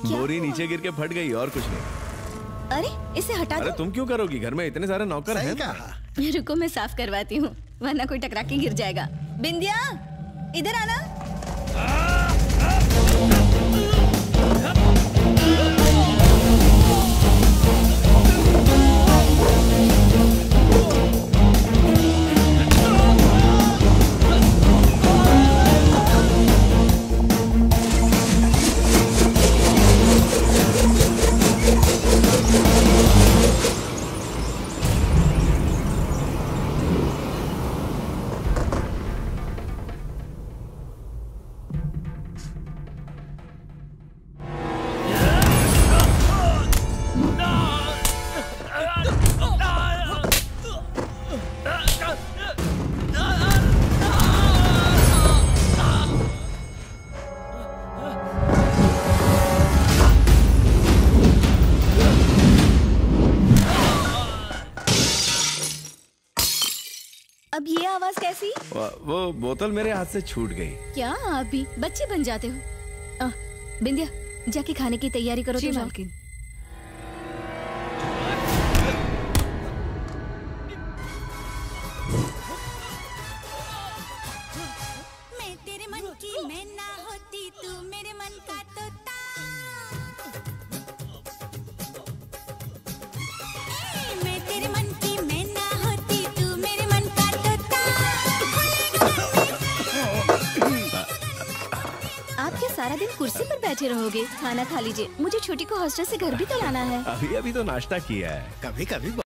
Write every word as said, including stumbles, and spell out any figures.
बोरी नीचे गिर के फट गई और कुछ नहीं। अरे इसे हटा दो। अरे तुम क्यों करोगी, घर में इतने सारे नौकर हैं। रुको मैं साफ करवाती हूँ, वरना कोई टकरा के गिर जाएगा। बिंदिया इधर आना। अब ये आवाज कैसी? वो बोतल मेरे हाथ से छूट गई। क्या आप भी बच्चे बन जाते हो? आ, बिंदिया जाके खाने की तैयारी करो। जी तो मालकिन। मैं तेरे मन की मैं ना होती, तू मेरे मन का तोता। मैं तेरे मन की मैं ना होती, तू मेरे मन का तोता। आप क्या सारा दिन कुर्सी पर बैठे रहोगे? खाना खा लीजिए, मुझे छोटी को हॉस्टल से घर भी तो लाना है। अभी अभी तो नाश्ता किया है। कभी कभी